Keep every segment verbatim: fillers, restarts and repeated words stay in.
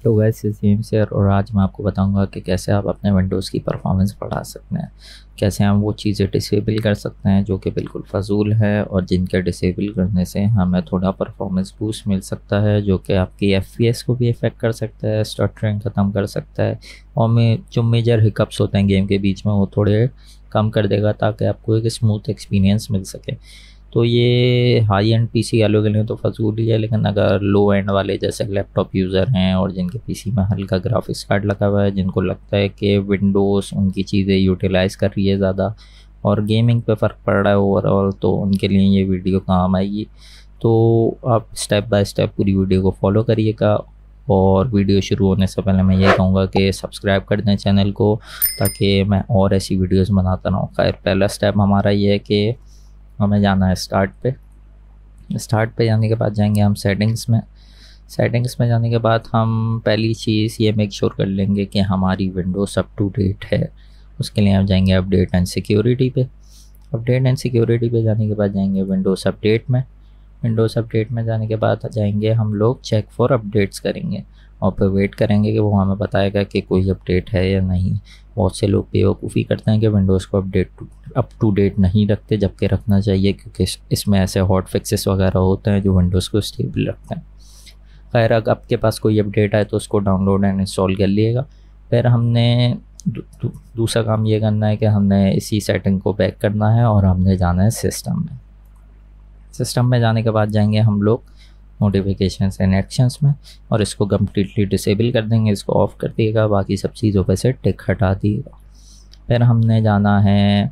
Hello guys, James here और आज मैं आपको बताऊंगा कि कैसे आप अपने विंडोज़ की परफॉर्मेंस बढ़ा सकते हैं। कैसे हम वो चीज़ें डिसेबल कर सकते हैं जो कि बिल्कुल फ़जूल है और जिनके डिसेबल करने से हमें थोड़ा परफॉर्मेंस बूस्ट मिल सकता है, जो कि आपकी एफपीएस को भी इफ़ेक्ट कर सकता है, स्टटरिंग ख़त्म कर सकता है और में जो मेजर हिकअप्स होते हैं गेम के बीच में वो थोड़े कम कर देगा ताकि आपको एक स्मूथ एक्सपीरियंस मिल सके। तो ये हाई एंड पीसी वालों के लिए तो फजूल ही है, लेकिन अगर लो एंड वाले जैसे लैपटॉप यूज़र हैं और जिनके पीसी में हल्का ग्राफिक्स कार्ड लगा हुआ है, जिनको लगता है कि विंडोज़ उनकी चीज़ें यूटिलाइज़ कर रही है ज़्यादा और गेमिंग पे फ़र्क पड़ रहा है ओवरऑल, तो उनके लिए ये वीडियो काम आएगी। तो आप स्टेप बाय स्टेप पूरी वीडियो को फॉलो करिएगा और वीडियो शुरू होने से पहले मैं ये कहूँगा कि सब्सक्राइब कर दें चैनल को ताकि मैं और ऐसी वीडियोस बनाता रहूँ। खैर, पहला स्टेप हमारा ये है कि हमें जाना है स्टार्ट पे। स्टार्ट पे जाने के बाद जाएंगे हम सेटिंग्स में। सेटिंग्स में जाने के बाद हम पहली चीज़ ये मेक श्योर कर लेंगे कि हमारी विंडोज़ अप टू डेट है। उसके लिए हम जाएंगे अपडेट एंड सिक्योरिटी पे। अपडेट एंड सिक्योरिटी पे जाने के बाद जाएंगे विंडोज़ अपडेट में। विंडोज़ अपडेट में जाने के बाद जाएंगे हम लोग चेक फॉर अपडेट्स करेंगे और फिर वेट करेंगे कि वो हमें बताएगा कि कोई अपडेट है या नहीं। बहुत से लोग बेवकूफ़ी करते हैं कि विंडोज़ को अपडेट अप टू डेट नहीं रखते, जबकि रखना चाहिए क्योंकि इसमें ऐसे हॉट फिक्सेस वगैरह होते हैं जो विंडोज़ को स्टेबल रखते हैं। खैर, अगर आपके पास कोई अपडेट आए तो उसको डाउनलोड एंड इंस्टॉल कर लिएगा। फिर हमने दू, दू, दूसरा काम ये करना है कि हमने इसी सेटिंग को बैक करना है और हमने जाना है सिस्टम में। सिस्टम में जाने के बाद जाएंगे हम लोग नोटिफिकेशंस एंड एक्शंस में और इसको कम्प्लीटली डिसेबल कर देंगे, इसको ऑफ़ कर दिएगा, बाकी सब चीज़ों पे से टिक हटा दिएगा। फिर हमने जाना है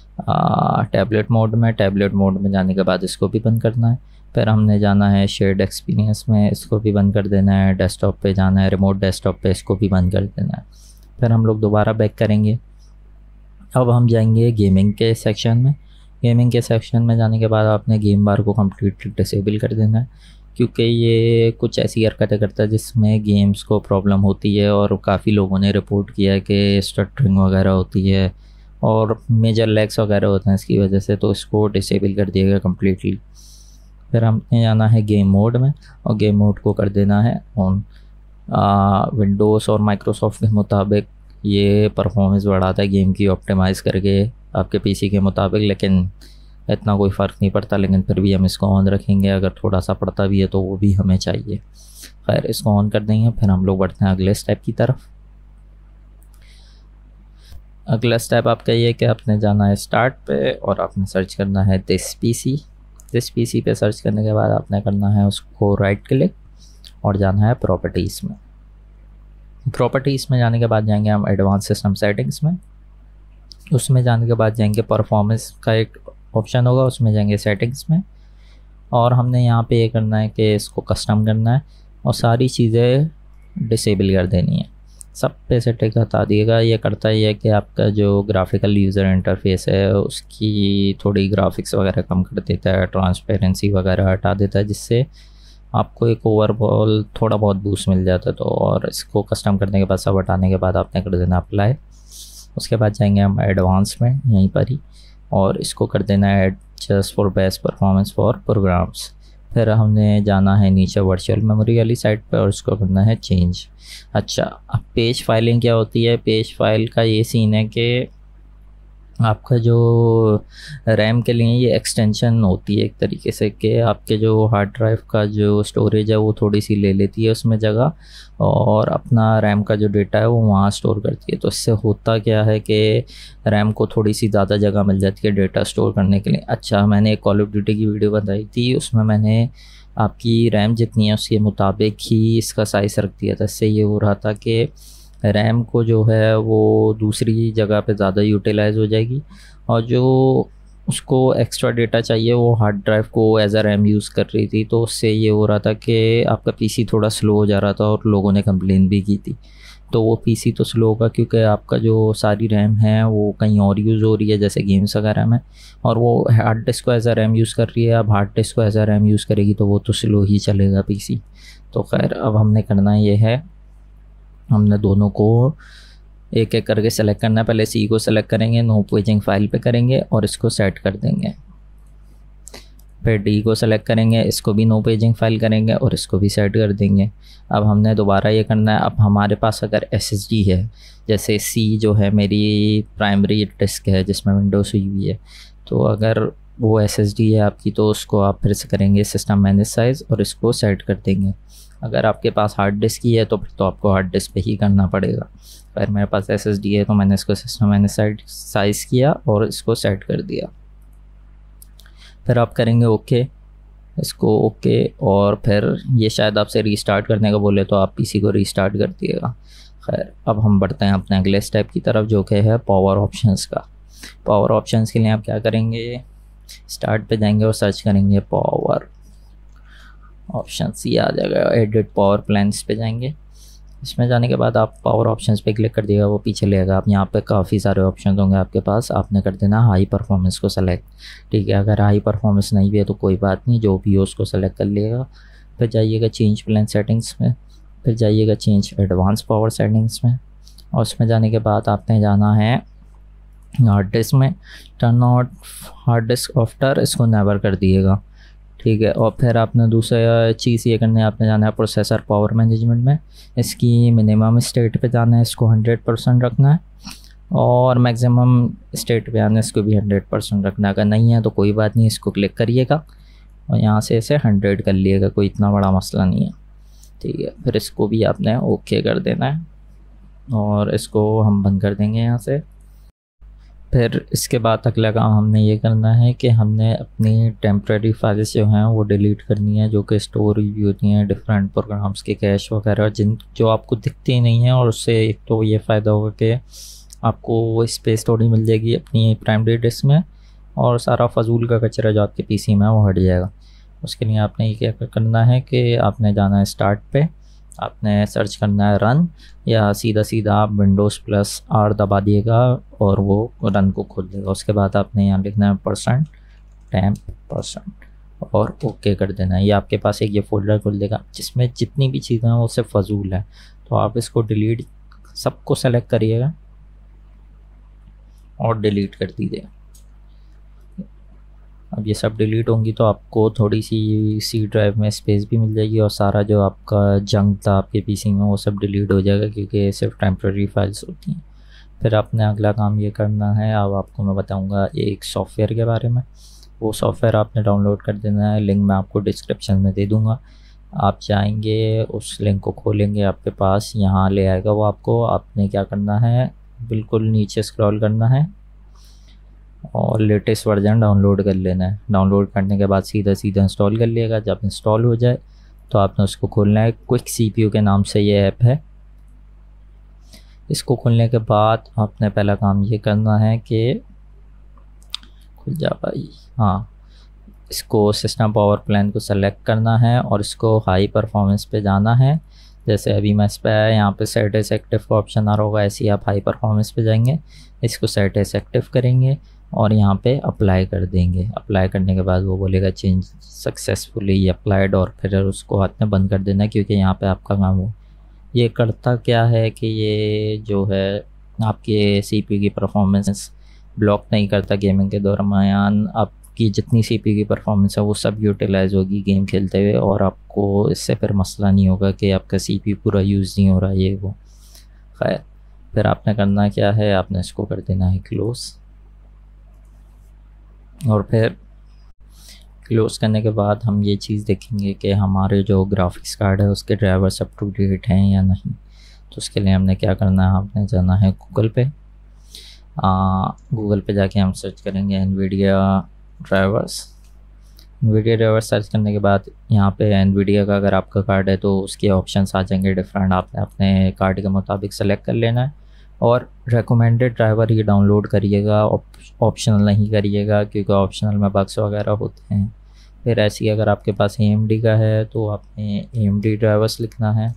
टैबलेट मोड में। टैबलेट मोड में जाने के बाद इसको भी बंद करना है। फिर हमने जाना है शेयर्ड एक्सपीरियंस में, इसको भी बंद कर देना है। डेस्कटॉप पे जाना है, रिमोट डेस्कटॉप पे, इसको भी बंद कर देना है। फिर हम लोग दोबारा बैक करेंगे। अब हम जाएंगे गेमिंग के सेक्शन में। गेमिंग के सेक्शन में जाने के बाद आपने गेम बार को कम्प्लीटली डिसेबल कर देना है, क्योंकि ये कुछ ऐसी हरकतें करता है जिसमें गेम्स को प्रॉब्लम होती है और काफ़ी लोगों ने रिपोर्ट किया है कि स्टटरिंग वगैरह होती है और मेजर लैग्स वगैरह होते हैं इसकी वजह से, तो इसको डिसेबल कर दिएगा कम्प्लीटली। फिर हमने जाना है गेम मोड में और गेम मोड को कर देना है ऑन। विंडोज़ और माइक्रोसॉफ्ट के मुताबिक ये परफॉर्मेंस बढ़ाता है गेम की ऑप्टिमाइज़ करके आपके पीसी के मुताबिक, लेकिन इतना कोई फ़र्क नहीं पड़ता, लेकिन फिर भी हम इसको ऑन रखेंगे। अगर थोड़ा सा पड़ता भी है तो वो भी हमें चाहिए। खैर, इसको ऑन कर देंगे। फिर हम लोग बढ़ते हैं अगले स्टेप की तरफ। अगला स्टेप आपका ये है कि आपने जाना है स्टार्ट पे और आपने सर्च करना है दिस पीसी। दिस पीसी पे सर्च करने के बाद आपने करना है उसको राइट क्लिक और जाना है प्रॉपर्टीज़ में। प्रॉपर्टीज़ में जाने के बाद जाएंगे हम एडवांस सिस्टम सेटिंग्स में। उसमें जाने के बाद जाएंगे परफॉर्मेंस का एक ऑप्शन होगा, उसमें जाएंगे सेटिंग्स में और हमने यहाँ पे ये करना है कि इसको कस्टम करना है और सारी चीज़ें डिसेबल कर देनी है। सब पे से टिक हटा दिएगा। ये करता ही है कि आपका जो ग्राफिकल यूज़र इंटरफेस है उसकी थोड़ी ग्राफिक्स वगैरह कम कर देता है, ट्रांसपेरेंसी वगैरह हटा देता है, जिससे आपको एक ओवरऑल थोड़ा बहुत बूस्ट मिल जाता है। तो और इसको कस्टम करने के बाद, सब हटाने के बाद आपने कर देना अप्लाई। उसके बाद जाएंगे हम एडवांस में यहीं पर ही और इसको कर देना है adjust for best performance for programs. फिर हमने जाना है नीचे वर्चुअल मेमोरी वाली साइड पे और इसको करना है चेंज। अच्छा, अब पेज फाइलिंग क्या होती है? पेज फाइल का ये सीन है कि आपका जो रैम के लिए ये एक्सटेंशन होती है एक तरीके से कि आपके जो हार्ड ड्राइव का जो स्टोरेज है वो थोड़ी सी ले लेती है उसमें जगह और अपना रैम का जो डेटा है वो वहाँ स्टोर करती है। तो इससे होता क्या है कि रैम को थोड़ी सी ज़्यादा जगह मिल जाती है डेटा स्टोर करने के लिए। अच्छा, मैंने एक कॉल ऑफ ड्यूटी की वीडियो बनाई थी, उसमें मैंने आपकी रैम जितनी है उसके मुताबिक ही इसका साइज़ रख दिया था। इससे ये हो रहा था कि रैम को जो है वो दूसरी जगह पे ज़्यादा यूटिलाइज़ हो जाएगी और जो उसको एक्स्ट्रा डेटा चाहिए वो हार्ड ड्राइव को एज अ रैम यूज़ कर रही थी। तो उससे ये हो रहा था कि आपका पीसी थोड़ा स्लो हो जा रहा था और लोगों ने कंप्लेन भी की थी। तो वो पीसी तो स्लो होगा क्योंकि आपका जो सारी रैम है वो कहीं और यूज़ हो रही है, जैसे गेम्स वगैरह में, और वो हार्ड डिस्क को एज अ रैम यूज़ कर रही है। अब हार्ड डिस्क को एज अ रैम यूज़ करेगी तो वो तो स्लो ही चलेगा पीसी। तो खैर, अब हमने करना ये है, हमने दोनों को एक एक करके सेलेक्ट करना है। पहले सी को सेलेक्ट करेंगे, नो पेजिंग फाइल पे करेंगे और इसको सेट कर देंगे। फिर डी को सेलेक्ट करेंगे, इसको भी नो पेजिंग फाइल करेंगे और इसको भी सेट कर देंगे। अब हमने दोबारा ये करना है। अब हमारे पास अगर एस एस डी है, जैसे सी जो है मेरी प्राइमरी डिस्क है जिसमें विंडोज़ हुई हुई है, तो अगर वो एस एस डी है आपकी, तो उसको आप फिर से करेंगे सिस्टम मैनेज साइज़ और इसको सेट कर देंगे। अगर आपके पास हार्ड डिस्क ही है तो फिर तो आपको हार्ड डिस्क पे ही करना पड़ेगा। अगर मेरे पास एस एस डी है तो मैंने इसको सिस्टम मैनेज साइज़ किया और इसको सेट कर दिया। फिर आप करेंगे ओके, इसको ओके, और फिर ये शायद आपसे रीस्टार्ट करने का बोले तो आप पीसी को रीस्टार्ट कर दिएगा। खैर, अब हम बढ़ते हैं अपने अगले स्टेप की तरफ, जो कि है पावर ऑप्शंस का। पावर ऑप्शंस के लिए आप क्या करेंगे, स्टार्ट पे जाएंगे और सर्च करेंगे पावर ऑप्शंस, ये आ जाएगा। एडिट पावर प्लान्स पे जाएंगे। इसमें जाने के बाद आप पावर ऑप्शंस पे क्लिक कर दिएगा, वो पीछे लेगा। आप यहाँ पे काफ़ी सारे ऑप्शन होंगे आपके पास, आपने कर देना हाई परफॉर्मेंस को सेलेक्ट। ठीक है, अगर हाई परफॉर्मेंस नहीं भी है तो कोई बात नहीं, जो भी हो उसको सेलेक्ट कर लिएगा। फिर जाइएगा चेंज प्लान सेटिंग्स में, फिर जाइएगा चेंज एडवांस पावर सेटिंग्स में, और उसमें जाने के बाद आपने जाना है हार्ड डिस्क में। Turn out hard disk after, इसको नेवर कर दिएगा। ठीक है, और फिर आपने दूसरा चीज़ ये करना है, आपने जाना है प्रोसेसर पावर मैनेजमेंट में, इसकी मिनिमम स्टेट पे जाना है, इसको हंड्रेड परसेंट रखना है, और मैक्सिमम स्टेट पे आना है, इसको भी हंड्रेड परसेंट रखना है। अगर नहीं है तो कोई बात नहीं, इसको क्लिक करिएगा और यहाँ से इसे हंड्रेड कर लिएगा, कोई इतना बड़ा मसला नहीं है। ठीक है, फिर इसको भी आपने ओके कर देना है और इसको हम बंद कर देंगे यहाँ से। फिर इसके बाद अगला काम हमने ये करना है कि हमने अपनी टेम्प्रेरी फाइल्स जो हैं वो डिलीट करनी है, जो कि स्टोर हुई होती हैं डिफरेंट प्रोग्राम्स के कैश वगैरह, जिन जो आपको दिखती नहीं है। और उससे एक तो ये फ़ायदा होगा कि आपको स्पेस थोड़ी मिल जाएगी अपनी प्राइमरी डिस्क में, और सारा फजूल का कचरा जो आपके पीसी में है वो हट जाएगा। उसके लिए आपने ये क्या करना है कि आपने जाना है स्टार्ट पे, आपने सर्च करना है रन, या सीधा सीधा आप विंडोज़ प्लस आर दबा दिएगा और वो रन को खोल देगा। उसके बाद आपने यहाँ लिखना है परसेंट टेम्प परसेंट और ओके कर देना है। ये आपके पास एक ये फोल्डर खोल देगा जिसमें जितनी भी चीज़ें हैं वो सिर्फ फजूल है, तो आप इसको डिलीट सबको सेलेक्ट करिएगा और डिलीट कर दीजिए। अब ये सब डिलीट होंगी तो आपको थोड़ी सी सी ड्राइव में स्पेस भी मिल जाएगी, और सारा जो आपका जंक था आपके पीसी में वो सब डिलीट हो जाएगा, क्योंकि सिर्फ टेम्प्रेरी फाइल्स होती हैं। फिर आपने अगला काम ये करना है, अब आपको मैं बताऊंगा एक सॉफ्टवेयर के बारे में। वो सॉफ्टवेयर आपने डाउनलोड कर देना है, लिंक मैं आपको डिस्क्रिप्शन में दे दूँगा। आप जाएंगे, उस लिंक को खोलेंगे, आपके पास यहाँ ले आएगा वो आपको। आपने क्या करना है, बिल्कुल नीचे स्क्रॉल करना है और लेटेस्ट वर्जन डाउनलोड कर लेना है। डाउनलोड करने के बाद सीधा सीधा इंस्टॉल कर लिएगा। जब इंस्टॉल हो जाए तो आपने उसको खोलना है। क्विक सीपीयू के नाम से ये ऐप है। इसको खोलने के बाद आपने पहला काम ये करना है कि खुल जा भाई, हाँ, इसको सिस्टम पावर प्लान को सेलेक्ट करना है और इसको हाई परफॉर्मेंस पे जाना है। जैसे अभी मैं इस पर आया, यहाँ पे सेट एज एक्टिव का ऑप्शन आ रहा होगा, ऐसे ही आप हाई परफॉर्मेंस पे जाएंगे, इसको सेट एज एक्टिव करेंगे और यहाँ पे अप्लाई कर देंगे। अप्लाई करने के बाद वो बोलेगा चेंज सक्सेसफुली अप्लाइड, और फिर उसको हाथ में बंद कर देना, क्योंकि यहाँ पे आपका काम हो। ये करता क्या है कि ये जो है आपके सीपीयू की परफॉर्मेंस ब्लॉक नहीं करता गेमिंग के दौरान। आपकी जितनी सीपीयू की परफॉर्मेंस है वो सब यूटिलाइज होगी गेम खेलते हुए, और आपको इससे फिर मसला नहीं होगा कि आपका सीपीयू पूरा यूज़ नहीं हो रहा ये वो। खैर, फिर आपने करना क्या है, आपने इसको कर देना है क्लोज़, और फिर क्लोज़ करने के बाद हम ये चीज़ देखेंगे कि हमारे जो ग्राफिक्स कार्ड है उसके ड्राइवर्स अप टू डेट हैं या नहीं। तो उसके लिए हमने क्या करना है, आपने जाना है गूगल पे। गूगल पे जाके हम सर्च करेंगे Nvidia drivers. Nvidia drivers search करने के बाद यहाँ पे एनवीडिया का अगर आपका कार्ड है तो उसके ऑप्शंस आ जाएंगे डिफरेंट। आपने अपने कार्ड के मुताबिक सेलेक्ट कर लेना है और रेकमेंडेड ड्राइवर ही डाउनलोड करिएगा, ऑप्शनल नहीं करिएगा, क्योंकि ऑप्शनल में बग्स वगैरह होते हैं। फिर ऐसी अगर आपके पास ए एम डी का है तो आपने ए एम डी ड्राइवर्स लिखना है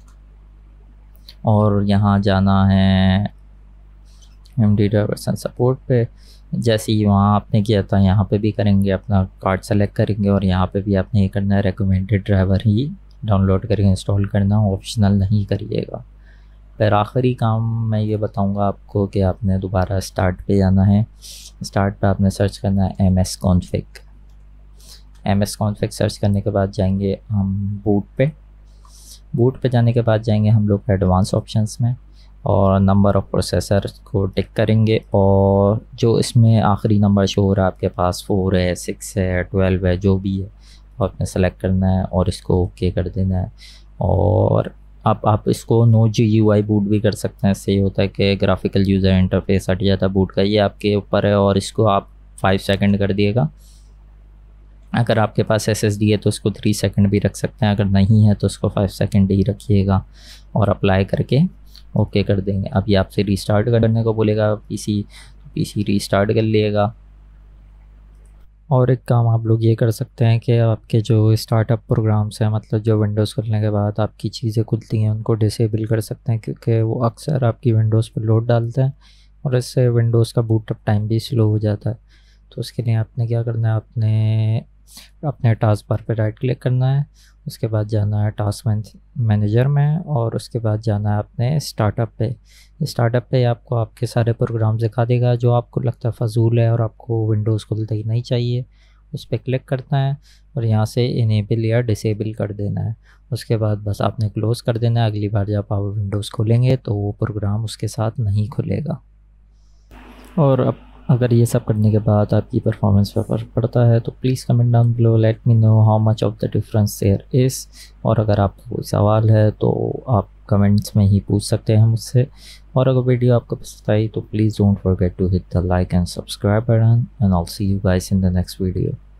और यहाँ जाना है A M D drivers and support पे। जैसे ही वहाँ आपने किया था यहाँ पे भी करेंगे, अपना कार्ड सेलेक्ट करेंगे और यहाँ पे भी आपने ये करना है, रेकमेंडेड ड्राइवर ही डाउनलोड करके इंस्टॉल करना, ऑप्शनल नहीं करिएगा। फिर आखिरी काम मैं ये बताऊंगा आपको कि आपने दोबारा स्टार्ट पे जाना है। स्टार्ट पे आपने सर्च करना है M S config. M S config search करने के बाद जाएंगे हम बूट पे। बूट पे जाने के बाद जाएंगे हम लोग एडवांस ऑप्शंस में और नंबर ऑफ़ प्रोसेसर को टिक करेंगे, और जो इसमें आखिरी नंबर शो हो रहा है आपके पास फोर है, सिक्स है, ट्वेल्व है, जो भी है आपने सेलेक्ट करना है और इसको ओके कर देना है। और अब आप इसको no G U I boot भी कर सकते हैं। इससे ये होता है कि ग्राफिकल यूज़र इंटरफेस हट जाता है बूट का, ये आपके ऊपर है। और इसको आप फाइव सेकंड कर दिएगा। अगर आपके पास एस एस डी है तो उसको थ्री सेकंड भी रख सकते हैं, अगर नहीं है तो उसको फाइव सेकंड ही रखिएगा और अप्लाई करके ओके कर देंगे। अब ये आपसे रीस्टार्ट करने को बोलेगा पीसी, पीसी रीस्टार्ट कर लिएगा। और एक काम आप लोग ये कर सकते हैं कि आपके जो स्टार्टअप प्रोग्राम्स हैं, मतलब जो विंडोज़ खुलने के बाद आपकी चीज़ें खुलती हैं, उनको डिसेबल कर सकते हैं, क्योंकि वो अक्सर आपकी विंडोज़ पर लोड डालते हैं और इससे विंडोज़ का बूटअप टाइम भी स्लो हो जाता है। तो उसके लिए आपने क्या करना है, आपने अपने टास्क बार पे राइट क्लिक करना है, उसके बाद जाना है टास्क मैनेजर में, और उसके बाद जाना है अपने स्टार्टअप पे। स्टार्टअप पे आपको आपके सारे प्रोग्राम दिखा देगा जो आपको लगता है फजूल है और आपको विंडोज़ खुलते ही नहीं चाहिए। उस पर क्लिक करना है और यहाँ से इनेबल या डिसेबल कर देना है। उसके बाद बस आपने क्लोज़ कर देना है। अगली बार जब आप विंडोज़ खोलेंगे तो वो प्रोग्राम उसके साथ नहीं खुलेगा। और अब अगर ये सब करने के बाद आपकी परफॉर्मेंस पर फर्क पड़ता है तो please comment down below, let me know how much of the difference there is. और अगर आपको कोई सवाल है तो आप कमेंट्स में ही पूछ सकते हैं मुझसे। और अगर वीडियो आपको पसंद आई तो please don't forget to hit the like and subscribe button, and I will see you guys in the next video.